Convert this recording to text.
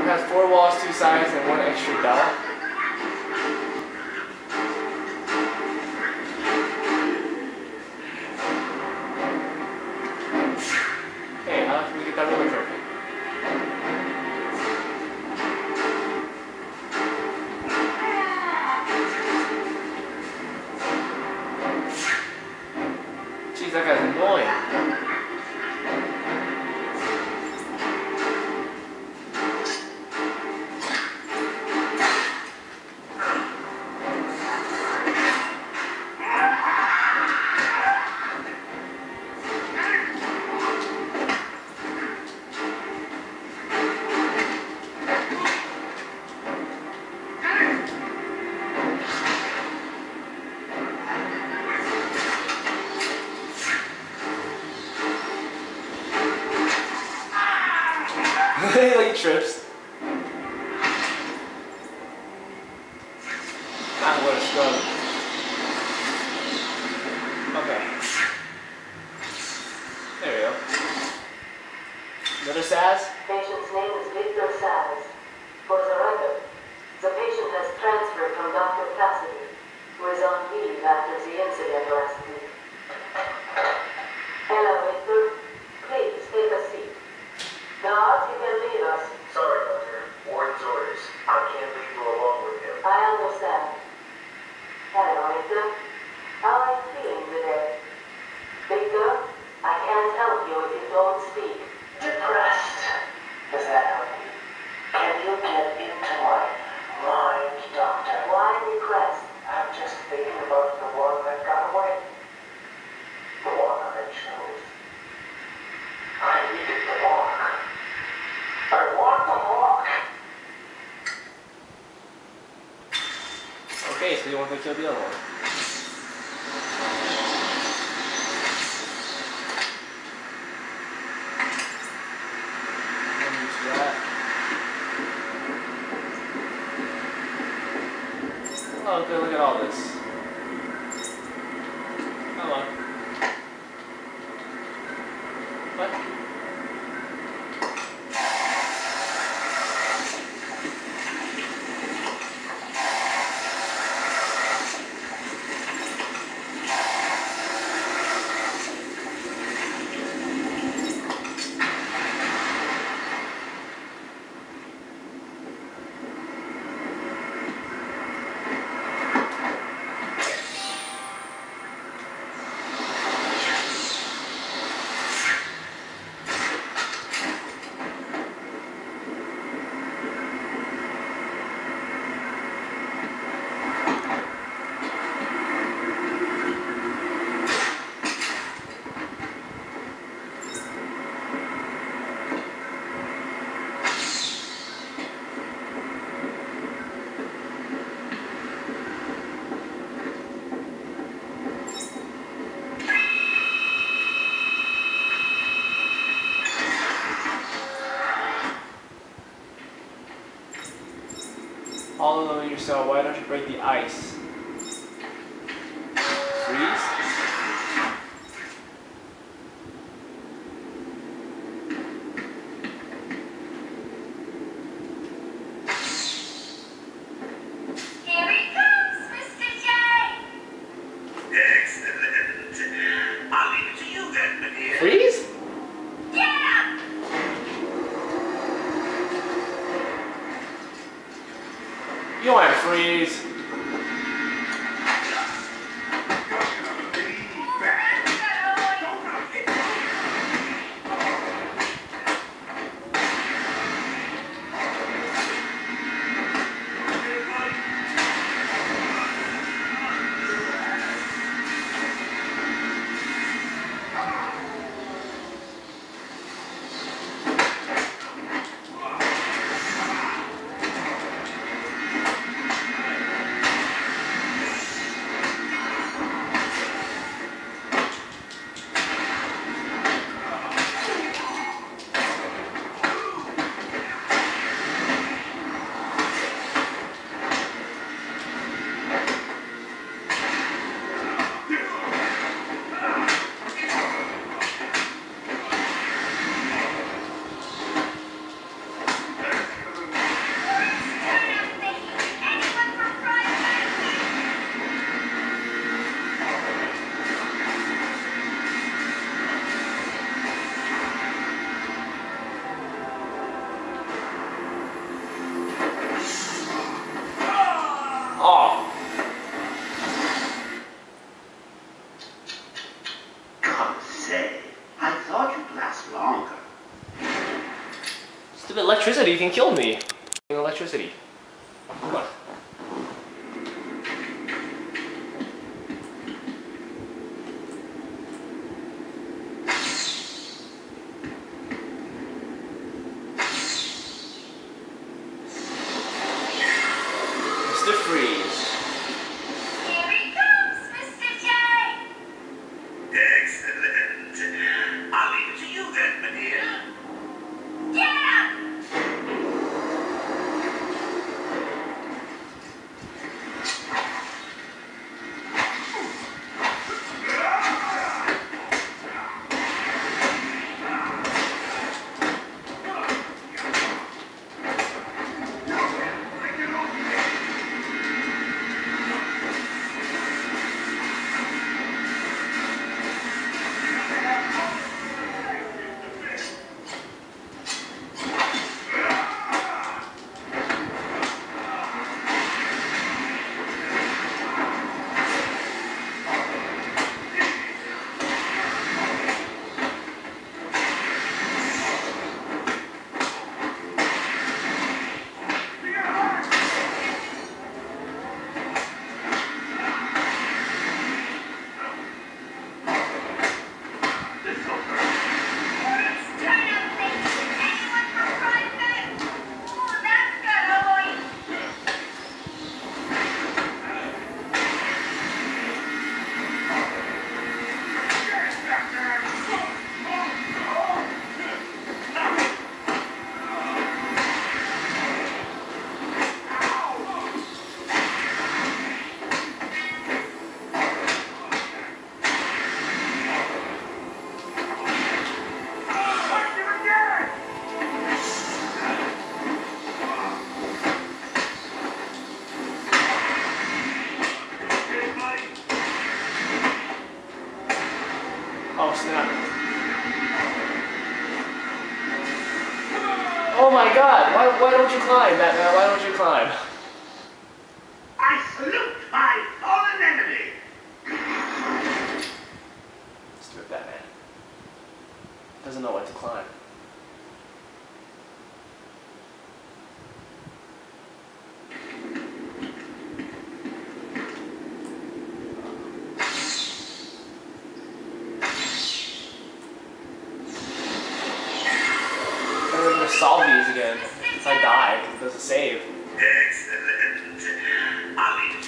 has 4 walls, 2 sides, and 1 extra bell. Hey, how can we get that roller trophy? Jeez, that guy's annoying. Like trips. Ah, what a struggle. Okay. There we go. Another Saz? Patient's name is Victor Saz. For the record, the patient has transferred from Dr. Cassidy, who is on leave after the incident last week. Hello, Victor. Please take a seat. Guards, you can leave us. Sorry, Doctor. Warden's orders. I can't leave you alone with him. I understand. Hello, Victor. How are you feeling today? Victor, I can't help you if you don't speak. Depressed. Does that help you? Can you get into my mind, Doctor? Why depressed? I'm just thinking about the one that got away. The one I chose. I needed the walk. I want the walk. Okay, so you want to kill the other one. Oh, good, look at all this. Come on. What? All alone in your cell, why don't you break the ice? Freeze? Here he comes, Mr. J! Excellent. I'll leave it to you then, my dear. Freeze? Yeah! You want to freeze? Stupid electricity can kill me. Electricity. Come on. Mr.Freeze. Here he comes, Mr. J! Excellent. I'll leave it to you then, my dear. Get up! Oh snap. Oh my god, why don't you climb, Batman? Why don't you climb? I salute my fallen enemy. Stupid Batman. Doesn't know what to climb. I'm gonna solve these again if I die, because it doesn't save. Excellent. I'll leave it to